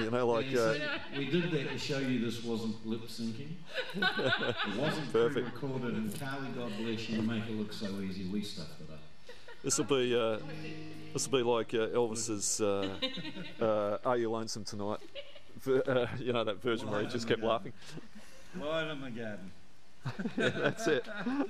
You know, like... we did that to show you this wasn't lip syncing. It wasn't pre-recorded, and Carly, God bless you, make it look so easy. We stuffed it up. This will be like Elvis's "Are You Lonesome Tonight?" You know, that version where he just kept laughing. Live in the garden. Yeah, that's it.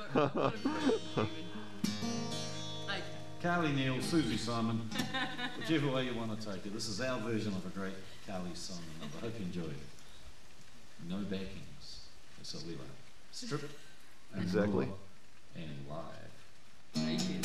Carly Neal, Susie Simon, whichever way you want to take it. This is our version of a great Carly Simon number. I hope you enjoy it. No backings. That's what we like. Stripped and exactly. Raw and live. Thank you.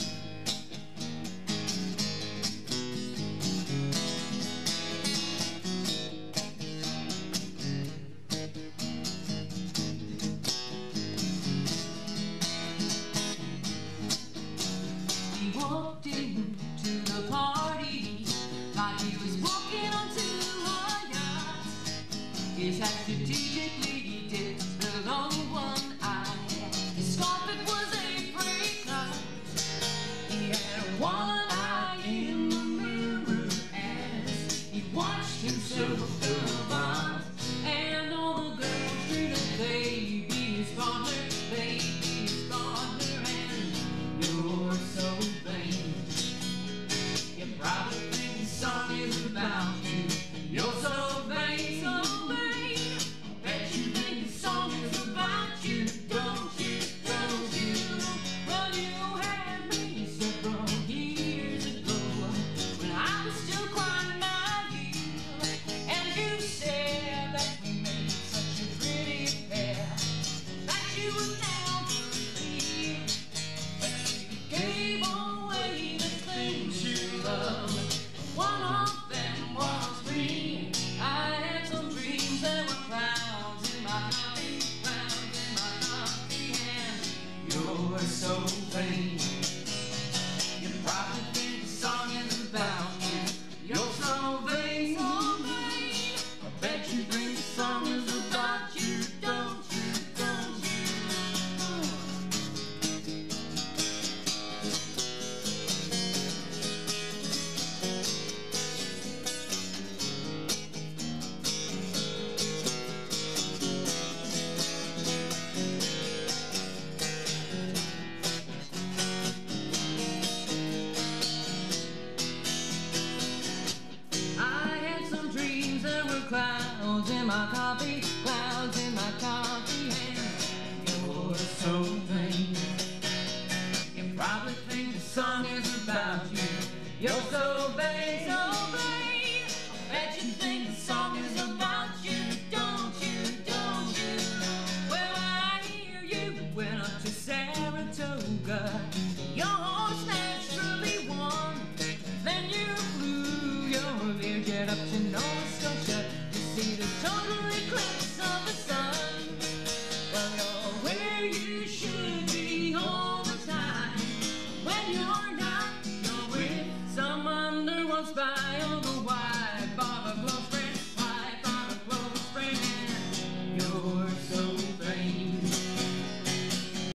Walked into the party like he was walking onto a yacht. His hat strategically dipped below one eye. His carpet was apricot. He had one eye in the mirror as he watched himself through the bar. And all the girls treated baby his partner, baby his partner, and you're so vain. You probably think the song is about you. You're so vain, so vain. I bet you think the song is about you, don't you, don't you? Well, you had me several years ago when I was still quite naive, and you said that we made such a pretty pair that you would never leave. But you gave away the things you loved. One of them was me. I had some dreams that were clouds in my coffee, clouds in my coffee, and you're so vain. You probably think the song is about you. You're so vain, so vain. I bet you think the song is about you, don't you, don't you? I had some dreams that were clouds in my coffee, clouds in my coffee, and you're so vain. You probably think the song is about you. You're so vain, so vain. I bet you think the song is about you, don't you, don't you? Well, I hear you went up to Saratoga. Your horse naturally won. Then you flew your Learjet up to Nova Scotia to see the total eclipse of the sun. Well, you're where you should be all the time. When you're not, you're with some underworld spy on the white bar of